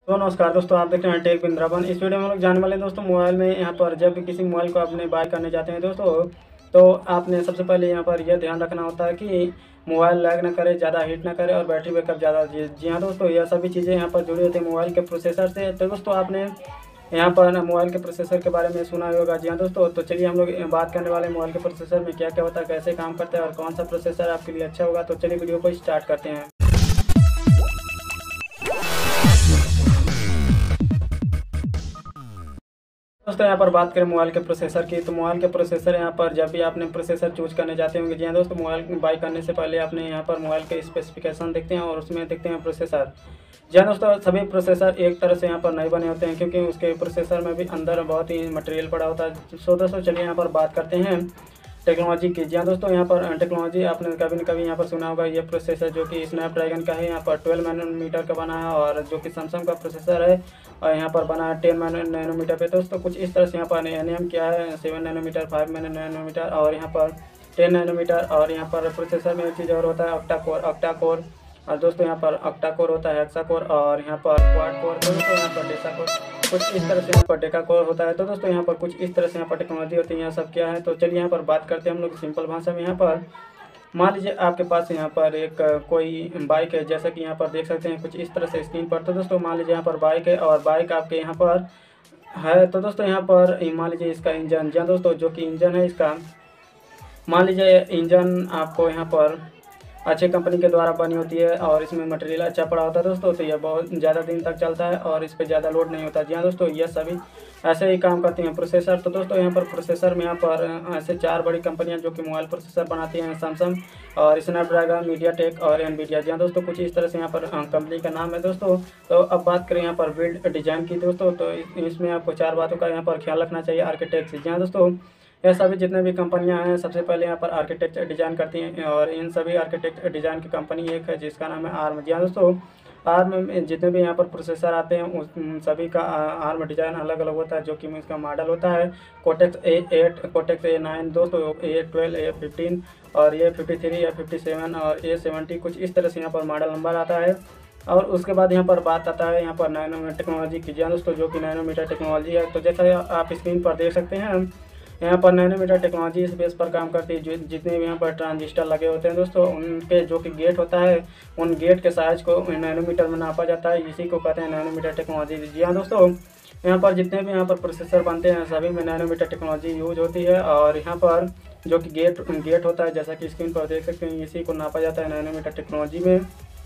तो नमस्कार दोस्तों, आप देख रहे हैं टेक वृंदावन। इस वीडियो में हम लोग जानने वाले हैं दोस्तों मोबाइल में। यहाँ पर जब भी किसी मोबाइल को आपने बाय करने जाते हैं दोस्तों, तो आपने सबसे पहले यहाँ पर यह ध्यान रखना होता है कि मोबाइल लैग ना करे, ज़्यादा हीट ना करे और बैटरी बैकअप ज़्यादा जी जी हाँ दोस्तों, यह सभी चीज़ें यहाँ पर जुड़ी होती है मोबाइल के प्रोसेसर से। तो दोस्तों आपने यहाँ पर मोबाइल के प्रोसेसर के बारे में सुना ही होगा। जी हाँ दोस्तों, तो चलिए हम लोग बात करने वाले हैं मोबाइल के प्रोसेसर में क्या क्या होता है, कैसे काम करता है और कौन सा प्रोसेसर आपके लिए अच्छा होगा। तो चलिए वीडियो को स्टार्ट करते हैं। दोस्तों यहाँ पर बात करें मोबाइल के प्रोसेसर की, तो मोबाइल के प्रोसेसर यहाँ पर जब भी आपने प्रोसेसर चूज करने जाते होंगे, जी हाँ दोस्तों, मोबाइल बाई करने से पहले आपने यहाँ पर मोबाइल के स्पेसिफिकेशन देखते हैं और उसमें देखते हैं प्रोसेसर। जी हाँ दोस्तों, सभी प्रोसेसर एक तरह से यहाँ पर नहीं बने होते हैं क्योंकि उसके प्रोसेसर में भी अंदर बहुत ही मटेरियल पड़ा होता है। सो दोस्तों चलिए यहाँ पर बात करते हैं टेक्नोलॉजी की। जी हाँ दोस्तों, यहाँ पर टेक्नोलॉजी आपने कभी न कभी यहाँ पर सुना होगा। ये प्रोसेसर जो कि स्नैपड्रैगन का है, यहाँ पर 12 नैनोमीटर का बना है और जो कि सैमसंग का प्रोसेसर है और यहाँ पर बना है 10 नैनोमीटर पे। दोस्तों कुछ इस तरह से यहाँ पर एन क्या है 7 नैनोमीटर, 5 नैनोमीटर और यहाँ पर 10 नैनोमीटर। और यहाँ पर प्रोसेसर में एक चीज़ और होता है ऑक्टा कोर। और दोस्तों यहाँ पर ऑक्टा कोर होता है, हेक्सा कोर और यहाँ पर क्वाड कोर। तो दोस्तों यहाँ पर डेटा कोर कुछ इस तरह से यहाँ पर डेका कोर होता है। तो दोस्तों यहाँ पर कुछ इस तरह से यहाँ पर टेक्नोलॉजी होती है। यहाँ सब क्या है, तो चलिए यहाँ पर बात करते हैं हम लोग सिंपल भाषा में। यहाँ पर मान लीजिए आपके पास यहाँ पर एक कोई बाइक है, जैसा कि यहाँ पर देख सकते हैं कुछ इस तरह से स्क्रीन पर। तो दोस्तों मान लीजिए यहाँ पर बाइक है और बाइक आपके यहाँ पर है। तो दोस्तों यहाँ पर मान लीजिए इसका इंजन, जी दोस्तों, जो कि इंजन है इसका, मान लीजिए इंजन आपको यहाँ पर अच्छे कंपनी के द्वारा बनी होती है और इसमें मटेरियल अच्छा पड़ा होता है दोस्तों, तो यह बहुत ज़्यादा दिन तक चलता है और इस पर ज़्यादा लोड नहीं होता। जी हाँ दोस्तों, यह सभी ऐसे ही काम करती हैं प्रोसेसर। तो दोस्तों यहाँ पर प्रोसेसर में यहाँ पर ऐसे 4 बड़ी कंपनियां जो कि मोबाइल प्रोसेसर बनाती हैं, सैमसंग और स्नैपड्रैगन, मीडियाटेक और एनवीडिया। जी हाँ दोस्तों, कुछ इस तरह से यहाँ पर कंपनी का नाम है दोस्तों। तो अब बात करें यहाँ पर बिल्ड डिजाइन की दोस्तों, तो इसमें आपको 4 बातों का यहाँ पर ख्याल रखना चाहिए आर्किटेक्ट। जी हाँ दोस्तों, यह सभी जितने भी कंपनियां हैं सबसे पहले यहाँ पर आर्किटेक्चर डिज़ाइन करती हैं और इन सभी आर्किटेक्ट डिज़ाइन की कंपनी एक है जिसका नाम है आर्म। जी हाँ दोस्तों, आर्म में जितने भी यहाँ पर प्रोसेसर आते हैं उन सभी का आर्म डिज़ाइन अलग अलग होता है, जो कि इसका मॉडल होता है कोटेक्स A8, कोटेक्स A9 दोस्तों, A12, A15 और A53, A57 और A70। कुछ इस तरह से यहाँ पर मॉडल नंबर आता है। और उसके बाद यहाँ पर बात आता है यहाँ पर नैनोमीटर टेक्नोलॉजी की। जी हाँ दोस्तों, जो कि नैनोमीटर टेक्नोलॉजी है। तो जैसा आप स्क्रीन पर देख सकते हैं, यहाँ पर नैनोमीटर टेक्नोलॉजी इस बेस पर काम करती है। जो जितने भी यहाँ पर ट्रांजिस्टर लगे होते हैं दोस्तों, उनके जो कि गेट होता है, उन गेट के साइज को नैनोमीटर में नापा जाता है। इसी को कहते हैं नैनोमीटर टेक्नोलॉजी। जी हाँ दोस्तों, यहाँ पर जितने भी यहाँ पर प्रोसेसर बनते हैं सभी में नैनोमीटर टेक्नोलॉजी यूज होती है। और यहाँ पर जो कि गेट होता है, जैसा कि स्क्रीन पर देख सकते हैं, इसी को नापा जाता है नैनोमीटर टेक्नोलॉजी में।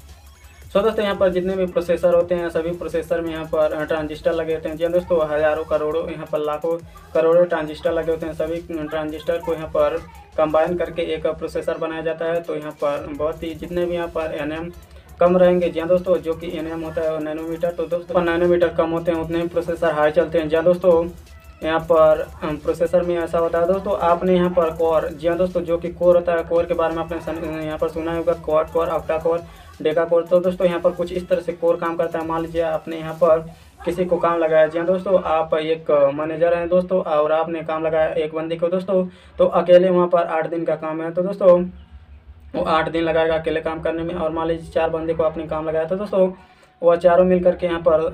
सो दोस्तों यहाँ पर जितने भी प्रोसेसर होते हैं सभी प्रोसेसर में यहाँ पर ट्रांजिस्टर लगे होते हैं। जी दोस्तों, हज़ारों करोड़ों यहाँ पर लाखों करोड़ों ट्रांजिस्टर लगे होते हैं। सभी ट्रांजिस्टर को यहाँ पर कंबाइन करके एक प्रोसेसर बनाया जाता है। तो यहाँ पर बहुत ही जितने भी यहाँ पर एनएम कम रहेंगे, जी दोस्तों, जो कि एनएम होता है नैनोमीटर, तो दोस्तों नैनोमीटर कम होते हैं उतने ही प्रोसेसर हाई चलते हैं। जी दोस्तों, यहाँ पर प्रोसेसर में ऐसा होता है दोस्तों। आपने यहाँ पर कोर, जी हाँ दोस्तों, जो कि कोर होता है, कोर के बारे में आपने यहाँ पर सुना होगा, quad core, octa core, deca core. तो दोस्तों यहाँ पर कुछ इस तरह से कोर काम करता है। मान लीजिए आपने यहाँ पर किसी को काम लगाया, जी हाँ दोस्तों, आप एक मैनेजर हैं दोस्तों और आपने काम लगाया एक बंदे को दोस्तों, तो अकेले वहाँ पर 8 दिन का काम है। तो दोस्तों वो 8 दिन लगाएगा अकेले काम करने में। और मान लीजिए 4 बंदे को आपने काम लगाया, तो दोस्तों वह चारों मिल करके यहाँ पर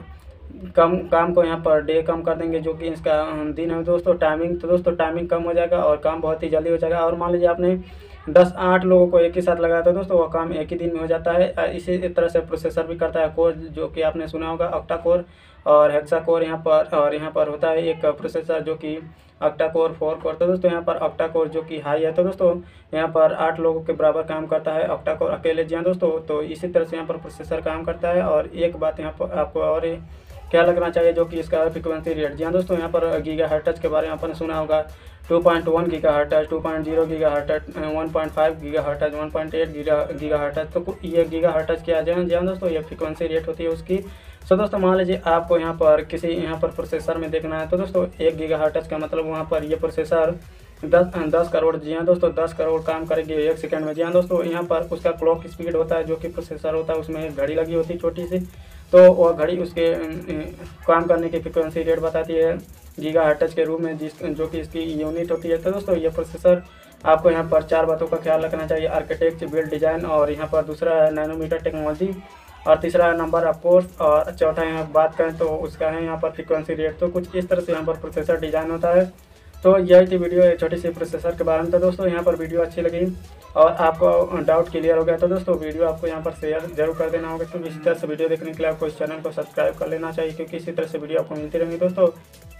काम को यहाँ पर डे कम कर देंगे, जो कि इसका दिन है दोस्तों। टाइमिंग, तो दोस्तों टाइमिंग कम हो जाएगा और काम बहुत ही जल्दी हो जाएगा। और मान लीजिए आपने 10-8 लोगों को एक ही साथ लगाया था दोस्तों, वो काम एक ही दिन में हो जाता है। इसी तरह से प्रोसेसर भी करता है कोर, जो कि आपने सुना होगा ऑक्टा कोर और हेक्सा कोर यहाँ पर। और यहाँ पर होता है एक प्रोसेसर जो कि ऑक्टा कोर 4 कोर। तो दोस्तों यहाँ पर ऑक्टा कोर जो कि हाई है, तो दोस्तों यहाँ पर 8 लोगों के बराबर काम करता है ऑक्टा कोर अकेले। जी हाँ दोस्तों, तो इसी तरह से यहाँ पर प्रोसेसर काम करता है। और एक बात यहाँ पर आपको और क्या लगना चाहिए, जो कि इसका फ्रीक्वेंसी रेट। जी हाँ दोस्तों, यहाँ पर गीगा हर्ट्ज के बारे में आपने सुना होगा, 2.1 giga hertz, 2.0 giga hertz, 1.5 giga hertz, 1.8 giga hertz. तो ये गीगा हर्ट्ज क्या है, जी हाँ दोस्तों, ये फ्रीक्वेंसी रेट होती है उसकी। सो दोस्तों मान लीजिए आपको यहाँ पर किसी यहाँ पर प्रोसेसर में देखना है, तो दोस्तों 1 गीगा हर्ट्ज का मतलब वहाँ पर ये प्रोसेसर 10 करोड़, जी हाँ दोस्तों, 10 करोड़ काम करेगी 1 सेकंड में। जी हाँ दोस्तों, यहाँ पर उसका क्लॉक स्पीड होता है, जो कि प्रोसेसर होता है उसमें एक घड़ी लगी होती है छोटी सी, तो वह घड़ी उसके काम करने की फ्रिक्वेंसी रेट बताती है गीगा हर्ट्ज के रूप में, जो कि इसकी यूनिट होती है। तो दोस्तों ये प्रोसेसर आपको यहाँ पर 4 बातों का ख्याल रखना चाहिए, आर्किटेक्चर, बिल्ड डिज़ाइन और यहाँ पर दूसरा है नैनोमीटर टेक्नोलॉजी। और तीसरा नंबर ऑफ कोर्स, और चौथा यहाँ बात करें तो उसका है यहाँ पर फ्रीक्वेंसी रेट। तो कुछ इस तरह से यहाँ पर प्रोसेसर डिज़ाइन होता है। तो यही थी वीडियो एक छोटी सी प्रोसेसर के बारे में। तो दोस्तों यहाँ पर वीडियो अच्छी लगी और आपको डाउट क्लियर हो गया तो दोस्तों वीडियो आपको यहाँ पर शेयर जरूर कर देना होगा। तो इसी तरह से वीडियो देखने के लिए आपको इस चैनल को सब्सक्राइब कर लेना चाहिए, क्योंकि इसी तरह से वीडियो आपको मिलती रहेंगी दोस्तों।